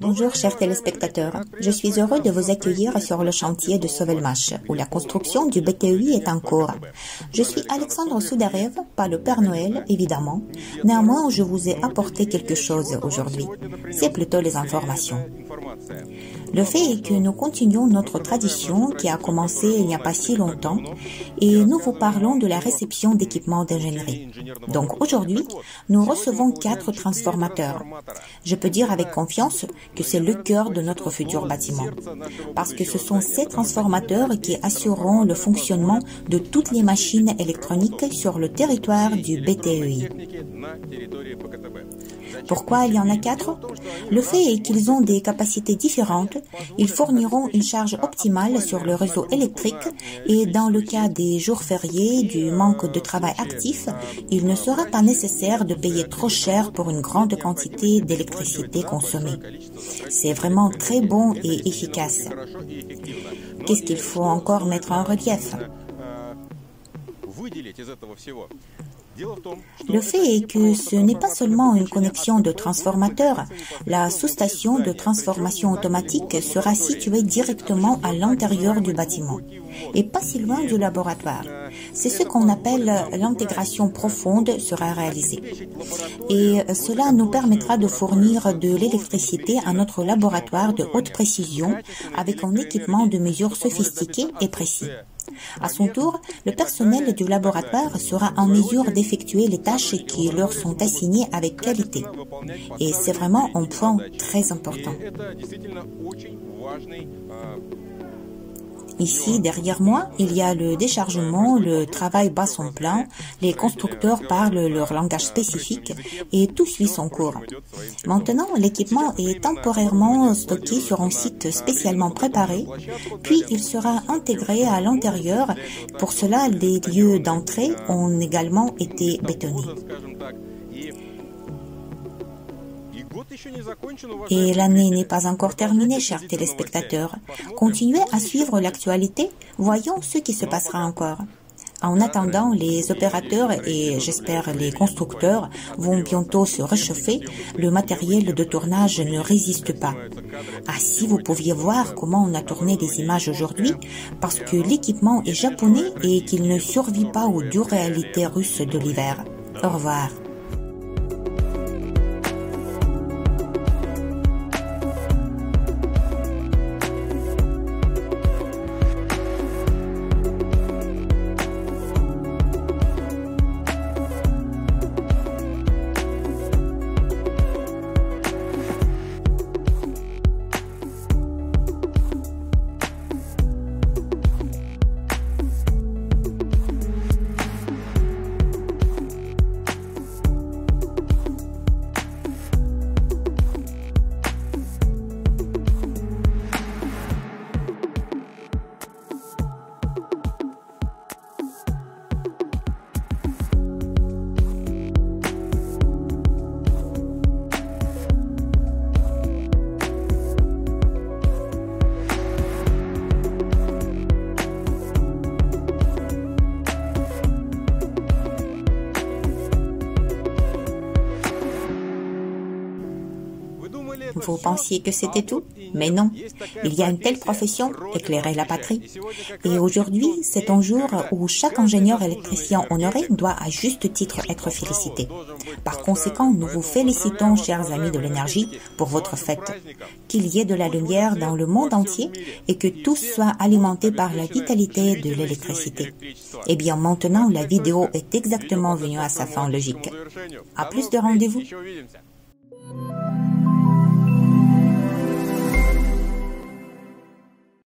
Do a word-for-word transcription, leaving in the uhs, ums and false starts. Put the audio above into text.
Bonjour chers téléspectateurs, je suis heureux de vous accueillir sur le chantier de Sovelmash, où la construction du B T E I est en cours. Je suis Alexandre Soudarev, pas le Père Noël, évidemment. Néanmoins, je vous ai apporté quelque chose aujourd'hui. C'est plutôt les informations. Le fait est que nous continuons notre tradition qui a commencé il n'y a pas si longtemps et nous vous parlons de la réception d'équipements d'ingénierie. Donc aujourd'hui, nous recevons quatre transformateurs. Je peux dire avec confiance que c'est le cœur de notre futur bâtiment, parce que ce sont ces transformateurs qui assureront le fonctionnement de toutes les machines électroniques sur le territoire du B T E I. Pourquoi il y en a quatre? Le fait est qu'ils ont des capacités différentes, ils fourniront une charge optimale sur le réseau électrique et dans le cas des jours fériés, du manque de travail actif, il ne sera pas nécessaire de payer trop cher pour une grande quantité d'électricité consommée. C'est vraiment très bon et efficace. Qu'est-ce qu'il faut encore mettre en relief? Le fait est que ce n'est pas seulement une connexion de transformateurs. La sous-station de transformation automatique sera située directement à l'intérieur du bâtiment et pas si loin du laboratoire. C'est ce qu'on appelle l'intégration profonde sera réalisée. Et cela nous permettra de fournir de l'électricité à notre laboratoire de haute précision avec un équipement de mesure sophistiqué et précis. À son tour, le personnel du laboratoire sera en mesure d'effectuer les tâches qui leur sont assignées avec qualité. Et c'est vraiment un point très important. Ici, derrière moi, il y a le déchargement, le travail bat son plein, les constructeurs parlent leur langage spécifique et tout suit son cours. Maintenant, l'équipement est temporairement stocké sur un site spécialement préparé, puis il sera intégré à l'intérieur. Pour cela, les lieux d'entrée ont également été bétonnés. Et l'année n'est pas encore terminée, chers téléspectateurs. Continuez à suivre l'actualité, voyons ce qui se passera encore. En attendant, les opérateurs et, j'espère, les constructeurs vont bientôt se réchauffer. Le matériel de tournage ne résiste pas. Ah, si vous pouviez voir comment on a tourné des images aujourd'hui, parce que l'équipement est japonais et qu'il ne survit pas aux dures réalités russes de l'hiver. Au revoir. Vous pensiez que c'était tout? Mais non. Il y a une telle profession, éclairer la patrie. Et aujourd'hui, c'est un jour où chaque ingénieur électricien honoré doit à juste titre être félicité. Par conséquent, nous vous félicitons, chers amis de l'énergie, pour votre fête. Qu'il y ait de la lumière dans le monde entier et que tous soient alimentés par la vitalité de l'électricité. Eh bien, maintenant, la vidéo est exactement venue à sa fin logique. À plus de rendez-vous.